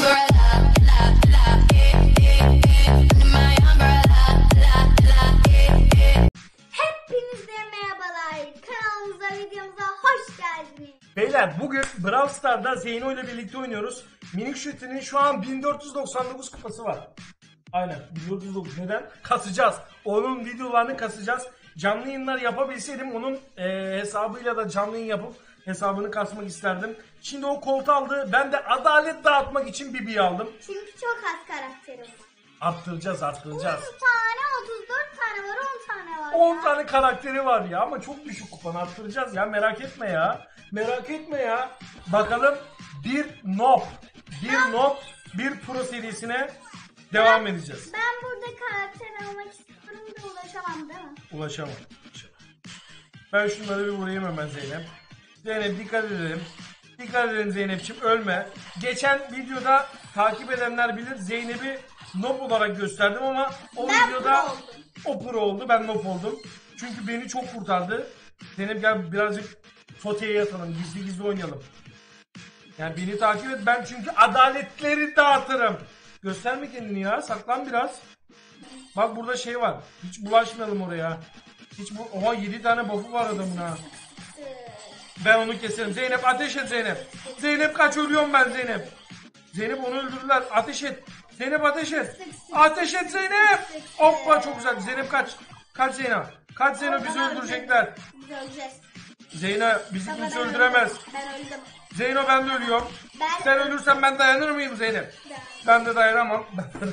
Hepinize merhabalar. Kanalımıza, videomuza hoş geldiniz. Beyler bugün Brawl Stars'da Zeyno ile birlikte oynuyoruz. Minik Şütü'nün şu an 1499 kupası var. Aynen 1499. Neden? Kasacağız. Onun videolarını kasacağız. Canlı yayınlar yapabilseydim onun hesabıyla da canlı yayın yapıp hesabını kasmak isterdim. Şimdi o koltuğu aldı. Ben de adalet dağıtmak için Bibi'yi aldım. Çünkü çok az karakterim var. Arttıracağız. 10 tane, 34 tane var, 10 tane var. 10 tane karakteri var ya ama çok düşük kupanı arttıracağız ya, merak etme ya. Merak etme ya. Bakalım bir Nob, bir Pro serisine devam edeceğiz. Ben burada karakter almak istiyorum da ulaşamam değil mi? Ulaşamam. Ben şunları bir vurayım hemen Zeynep. Zeynep dikkat edelim. Dikkat edelim Zeynep'ciğim, ölme. Geçen videoda takip edenler bilir, Zeynep'i Nob olarak gösterdim ama o Ben videoda pro oldum. o Pro oldu, ben Nob oldum. Çünkü beni çok kurtardı. Zeynep gel birazcık soteye yatalım, gizli gizli oynayalım. Yani beni takip et, ben çünkü adaletleri dağıtırım. Gösterme kendini ya, saklan biraz. Bak burada şey var, hiç bulaşmayalım oraya. Oha 7 tane buff'u var adamın ha. Ben onu keserim. Zeynep ateş et Zeynep. Zeynep kaç, ölüyorum ben Zeynep. Zeynep onu öldürdüler, ateş et. Zeynep ateş et. Ateş et Zeynep. Hoppa çok güzel. Zeynep kaç. Kaç Zeynep. Kaç Zeynep, bizi öldürecekler. Biz öleceğiz. Zeynep bizi Baba, kimse ben öldüremez. öldüm. Ben öldüm. Zeyno ben de ölüyorum. Ben Sen ölürsen ben dayanır mıyım Zeynep? Ben de dayanamam.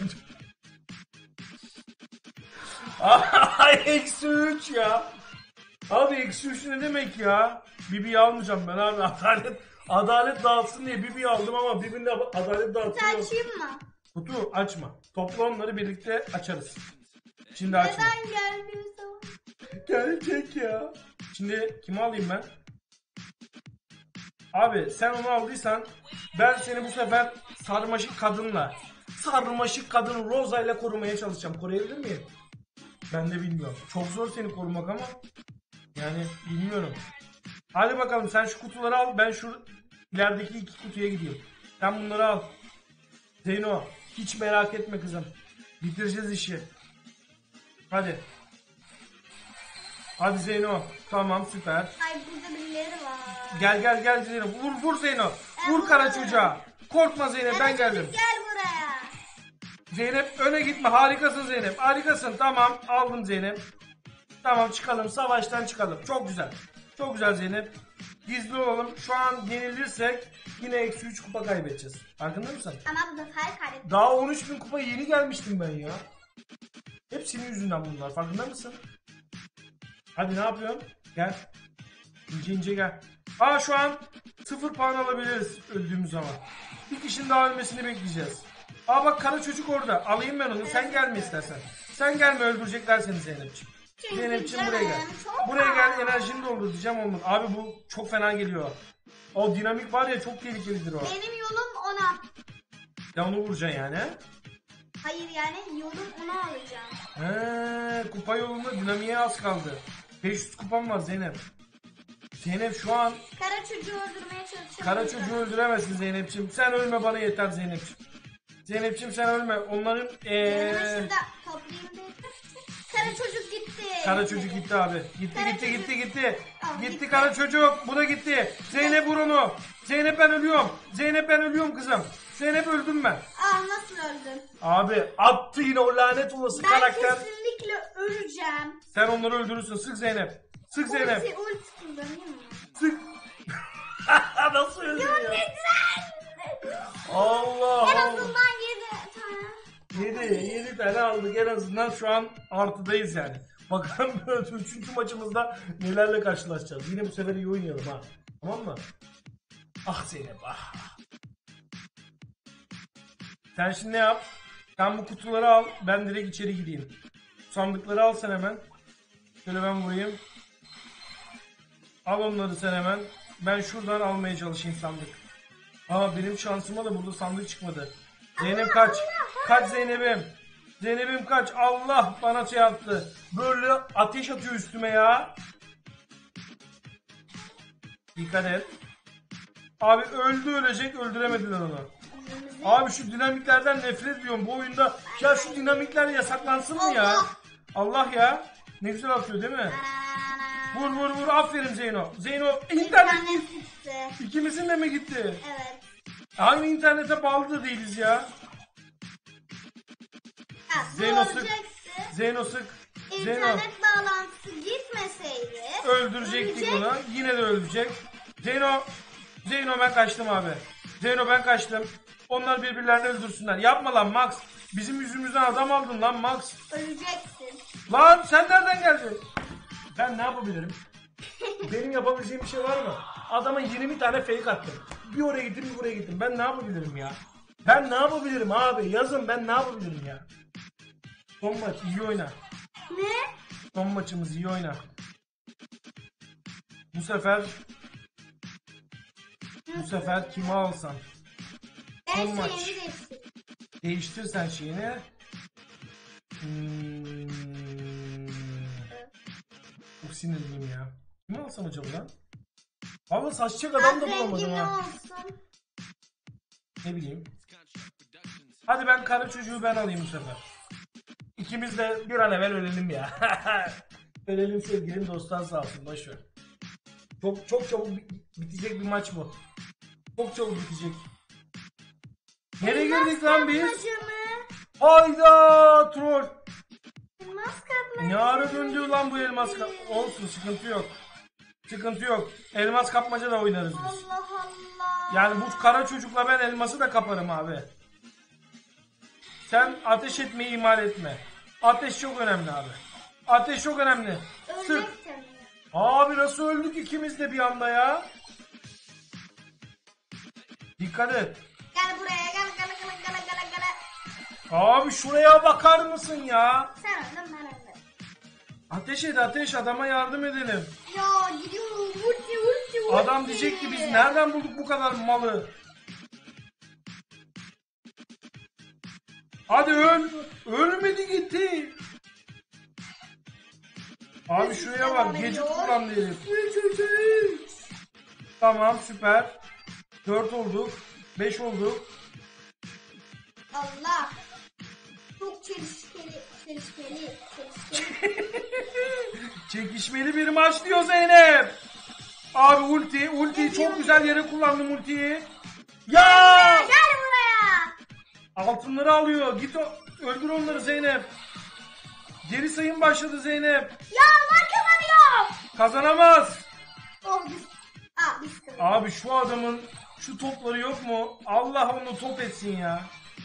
Ay eksi 3 ya. Abi eksi 3 ne demek ya? Bibi'yi almayacağım ben abi. Adalet dağıtsın diye Bibi'yi aldım ama Bibi'nin adalet dağıtsın. Kutu açayım mı? Kutu açma. Topla onları birlikte açarız. Şimdi açma. Neden gelmiyor zaman? Gelecek ya. Şimdi kimi alayım ben? Abi sen onu aldıysan ben seni bu sefer sarmaşık kadın Rosa ile korumaya çalışacağım. Koruyabilir miyim? Ben de bilmiyorum. Çok zor seni korumak ama yani bilmiyorum. Hadi bakalım, sen şu kutuları al, ben şu ilerideki 2 kutuya gideyim. Sen bunları al. Zeyno hiç merak etme kızım. Bitireceğiz işi. Hadi. Hadi Zeyno. Tamam süper. Ay burada birileri var. Gel Zeyno. Vur Zeyno. Vur kara çocuğa. Korkma Zeynep, ben geldim. Gel buraya. Zeynep öne gitme. Harikasın Zeynep. Harikasın. Tamam aldım Zeynep. Tamam çıkalım. Savaştan çıkalım. Çok güzel. Çok güzel Zeynep. Gizli olalım. Şu an yenilirsek yine eksi 3 kupa kaybedeceğiz. Farkında mısın? Ama bu sefer kaybettim. Daha 13.000 kupa yeni gelmiştim ben ya. Hep senin yüzünden bunlar. Farkında mısın? Hadi ne yapıyorsun? Gel. İnce gel. Aa şu an 0 puan alabiliriz öldüğümüz zaman. Bir kişinin daha ölmesini bekleyeceğiz. Aa bak kara çocuk orada. Alayım ben onu. Sen gelme istersen. Sen gelme, öldürecekler seni Zeynep'ciğim. Zeynep'ciğim buraya gel. Buraya gel, enerjini doldur diyeceğim, olmadı. Abi bu çok fena geliyor. O dinamik var ya, çok tehlikelidir o. Benim yolum ona. Ya onu vuracaksın yani. Hayır yani yolum ona alacağım. Kupa yolunda dinamiğe az kaldı. 500 kupam var Zeynep. Zeynep şu an Kara çocuğu öldürmeye çalışıyorum. kara çocuğu öldüremezsin Zeynep'ciğim. Sen ölme, bana yeter Zeynep'ciğim. Zeynep'ciğim sen ölme. Onların Yanıma şurada toplayayım dedim. Kara çocuk gitti. Kara çocuk gitti abi. Kara Gitti. çocuk. Gitti Gitti. kara çocuk. Bu da gitti. Zeynep vur onu. Zeynep ben ölüyorum. Zeynep ben ölüyorum kızım. Zeynep öldüm ben. Nasıl öldün? Abi attı yine o lanet olası Ben karakter. kesinlikle öleceğim. Sen onları öldürürsün. Sık Zeynep. Sık Zeynep. Ulti kullanayım mı? Sık. Nasıl öldün ya? Neden? Allah En Allah. azından 7 tane. 7 tane aldık en azından, şu an artıdayız yani. Bakalım 3. maçımızda nelerle karşılaşacağız. Yine bu sefer iyi oynayalım ha. Tamam mı? Ah Zeynep ah. Sen şimdi ne yap? Sen bu kutuları al, ben direkt içeri gideyim. Sandıkları al sen hemen. Şöyle ben vurayım. Al onları sen hemen. Ben şuradan almaya çalışayım sandık. Ama benim şansıma da burada sandık çıkmadı. Zeynep kaç. Kaç Zeynep'im. Zeynep'im kaç. Allah bana şey yaptı. Böyle ateş atıyor üstüme ya. Dikkat et. Abi öldü, ölecek, öldüremediler onu. Abi şu dinamitlerden nefret ediyorum bu oyunda. Ya şu dinamitler yasaklansın mı ya? Allah. Allah ya. Ne güzel atıyor değil mi? Vur vur vur, aferin Zeyno. Zeyno internet. gitti. İkimizin de mi gitti? Evet. Aynı internete bağlı da değiliz ya. Ya, Zeyno sık. olacaktı. Zeyno sık. Zeyno. İnternet bağlantısı gitmeseydi. Öldürecektik onu. Yine de öldürecek. Zeyno. Zeyno ben kaçtım abi. Zeyno ben kaçtım. Onlar birbirlerini öldürsünler. Yapma lan Max. Bizim yüzümüzden adam aldın lan Max. Öleceksin. Lan sen nereden geldin? Ben ne yapabilirim? Benim yapabileceğim bir şey var mı? Adama 20 tane fake attım. Bir oraya gittim bir buraya gittim. Ben ne yapabilirim ya? Ben ne yapabilirim abi? Yazın ben ne yapabilirim ya? Son maç iyi oyna. Ne? Son maçımız iyi oyna. Bu sefer kimi alsam? Ben Son maç. şeyini değiştirdim. Değiştir sen şeyini. Çok sinirliyim ya. Kimi alsam acaba lan? Valla saçacak adam da bulamadım Rengin ne ha. olsun? Ne bileyim. Hadi ben karı çocuğu ben alayım bu sefer. İkimiz de bir an evvel ölelim ya. Ölelim sevgilim dostlar sağ olsun boşver. Çok çabuk bitecek bir maç bu. Çok çabuk bitecek. Nereye girdik lan biz? Hayda troll. Elmas kapmaca. Ne ara döndü lan bu elmas kap... Olsun sıkıntı yok. Sıkıntı yok. Elmas kapmaca da oynarız biz. Allah Allah. Yani bu kara çocukla ben elması da kaparım abi. Sen ateş etmeyi ihmal etme. Ateş çok önemli abi. Ateş çok önemli. Sık. Öleceksin. Abi nasıl öldük ikimiz de bir anda ya. Dikkat et. Gel buraya gel. Abi şuraya bakar mısın ya? Sen öldün ben öldüm. Ateş et ateş, adama yardım edelim. Ya gidiyorum. Vurti. Adam diyecek ki biz nereden bulduk bu kadar malı? Hadi öl. Ölmedi gitti. Abi şuraya bak, gece kullandı herif. Tamam süper. 4 olduk. 5 olduk. Allah. Çok çelişkili. Çekişmeli bir maç diyor Zeynep. Abi ulti çok güzel yere kullandım ultiyi. Ya! Gel buraya. Altınları alıyor. Git öldür onları Zeynep. Geri sayım başladı Zeynep. Ya ben kazanıyorum. Kazanamaz. Oh biz kazandık. Abi şu adamın şu topları yok mu? Allah onu top etsin ya.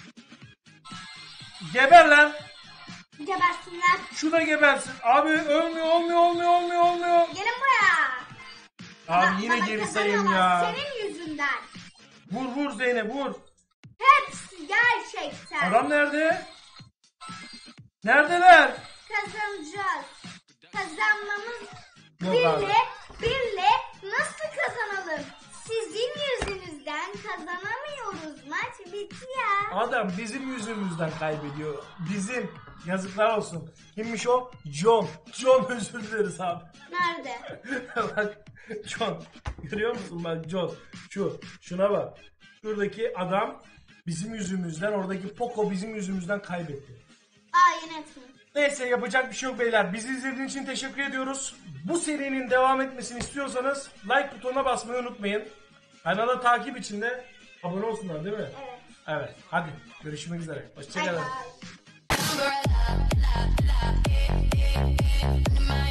Geber lan. Gebersinler. Şu da gebersin. Abi olmuyor. Gelin buraya. Abi yine Bana geri sayım kazanamaz. ya. Senin yüzünden. Vur Zeynep vur. Hepsi gerçekten. Adam nerede? Neredeler? Kazanacağız. Kazanmamız Yok abi. birle nasıl kazanalım? Sizin yüzünüzden kazanamıyoruz. Maç bitti ya. Adam bizim yüzümüzden kaybediyor. Bizim. Yazıklar olsun. Kimmiş o? John. John özür dileriz abi. Nerede? Bak John. Görüyor musun bak John. Şuna bak. Şuradaki adam bizim yüzümüzden, oradaki Poco bizim yüzümüzden kaybetti. Aynen etme. Neyse yapacak bir şey yok beyler. Bizi izlediğiniz için teşekkür ediyoruz. Bu serinin devam etmesini istiyorsanız like butonuna basmayı unutmayın. Kanala takip için de abone olsunlar değil mi? Evet. Evet. Hadi görüşmek üzere. Bye Hoşçakalın. bye.